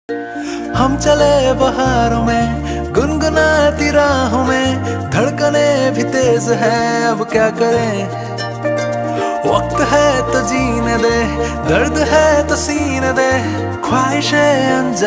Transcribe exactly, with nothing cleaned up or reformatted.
हम चले बहारों में गुनगुनाती राहों में, धड़कने भी तेज है अब क्या करें। वक्त है तो जीने दे, दर्द है तो सीने दे, ख्वाहिशें अनजान